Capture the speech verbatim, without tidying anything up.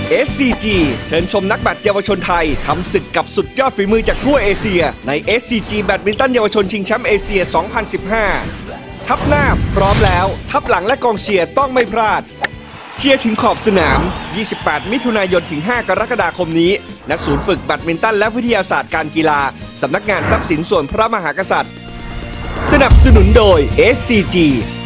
เอส ซี จี เชิญชมนักแบดเยาวชนไทยทำศึกกับสุดยอดฝีมือจากทั่วเอเชียใน เอส ซี จี แบดมินตันเยาวชนชิงแชมป์เอเชีย สองพันสิบห้า ทับหน้าพร้อมแล้วทับหลังและกองเชียร์ต้องไม่พลาดเชียร์ถึงขอบสนาม ยี่สิบแปด มิถุนายน ถึง ห้า กรกฎาคมนี้ณศูนย์ฝึกแบดมินตันและวิทยาศาสตร์การกีฬาสำนักงานทรัพย์สินส่วนพระมหากษัตริย์สนับสนุนโดย เอส ซี จี